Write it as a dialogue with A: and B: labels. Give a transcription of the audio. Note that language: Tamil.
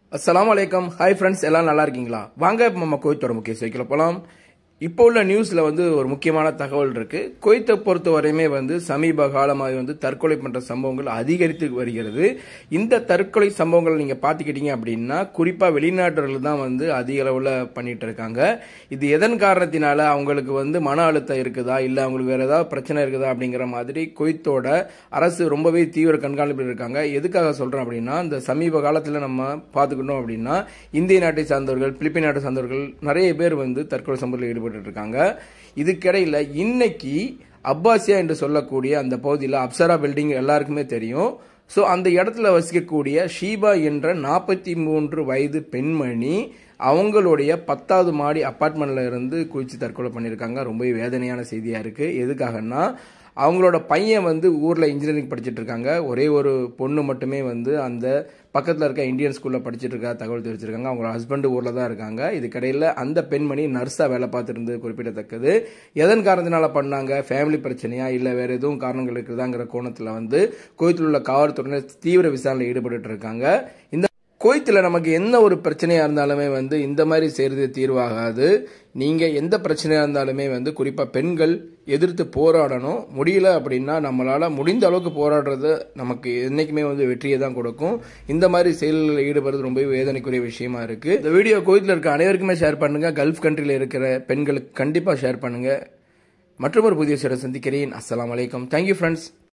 A: अस्सलाम वालेकुम हाय फ्रेंड्स எல்லாம் நல்லா இருக்கீங்களா வாங்க நம்ம குவைத்தோட முக்கிய செய்திக்குள்ள போலாம் இப்போ உள்ள நியூஸ்ல ஒரு முக்கியமான தகவல் இருக்கு குவைத்தை பொறுத்தவரையுமே சமீப காலமாக தற்கொலை பண்ற சம்பவங்கள் அதிகரித்து வருகிறது இந்த தற்கொலை சம்பவங்களை நீங்க பாத்துக்கிட்டீங்க அப்படின்னா குறிப்பா வெளிநாட்டவர்கள் தான் அதிக அளவுல பண்ணிட்டு இருக்காங்க இது எதன் காரணத்தினால அவங்களுக்கு மன அழுத்தம் இருக்குதா இல்ல அவங்களுக்கு வேற ஏதாவது பிரச்சனை இருக்குதா அப்படிங்கிற மாதிரி குவைத்தோட அரசு ரொம்பவே தீவிர கண்காணிப்பில் இருக்காங்க எதுக்காக சொல்றேன் அப்படின்னா இந்த சமீப காலத்துல நம்ம பாத்துக்கிட்டோம் அப்படின்னா இந்திய நாட்டை சார்ந்தவர்கள் பிலிப்பைன் நாட்டை சார்ந்தவர்கள் நிறைய பேர் தற்கொலை சம்பவத்தில் ஈடுபட்டு இருக்காங்க இதுக்கிடையில இன்னைக்கு அப்பாசியா என்று சொல்லக்கூடிய அந்த பகுதியில் அப்சரா பில்டிங் எல்லாருக்குமே தெரியும் சோ அந்த இடத்துல வசிக்கக்கூடிய ஷீபா என்ற 43 வயது பெண்மணி அவங்களுடைய 10வது மாடி அபார்ட்மெண்ட்ல இருந்து குதிச்சு தற்கொலை பண்ணிருக்காங்க ரொம்ப வேதனையான செய்தியா இருக்கு எதுக்காகன்னா அவங்களோட பையன் ஊர்ல இன்ஜினியரிங் படிச்சிட்டு இருக்காங்க ஒரே ஒரு பொண்ணு மட்டுமே அந்த பக்கத்துல இருக்க இந்தியன் ஸ்கூல்ல படிச்சிட்டு இருக்கா தகவல் தெரிவிச்சிருக்காங்க அவங்க ஹஸ்பண்ட் ஊர்ல தான் இருக்காங்க இதுக்கிடையில அந்த பெண்மணி நர்ஸா வேலை பார்த்துருந்து குறிப்பிடத்தக்கது எதன் காரணத்தினால பண்ணாங்க ஃபேமிலி பிரச்சனையா இல்ல வேற எதுவும் காரணங்கள் இருக்குதாங்கிற கோணத்துல குவைத்தில் உள்ள காவல்துறையினர் தீவிர விசாரணையில் ஈடுபட்டு இருக்காங்க இந்த குவைத்தில் நமக்கு என்ன ஒரு பிரச்சனையா இருந்தாலுமே இந்த மாதிரி செய்யறது தீர்வாகாது நீங்க எந்த பிரச்சனையா இருந்தாலுமே குறிப்பா பெண்கள் எதிர்த்து போராடணும் முடியல அப்படின்னா நம்மளால முடிந்த அளவுக்கு போராடுறது நமக்கு என்னைக்குமே வெற்றியை தான் கொடுக்கும் இந்த மாதிரி செயல்களில் ஈடுபடுறது ரொம்ப வேதனைக்குரிய விஷயமா இருக்கு இந்த வீடியோ குவைத்தில் இருக்க அனைவருக்குமே ஷேர் பண்ணுங்க கல்ஃப் கண்ட்ரியில் இருக்கிற பெண்களுக்கு கண்டிப்பா ஷேர் பண்ணுங்க மற்றொரு புதிய செய்தியை சந்திக்கிறேன் அஸ்ஸலாமு அலைக்கும் தேங்க்யூ ஃப்ரெண்ட்ஸ்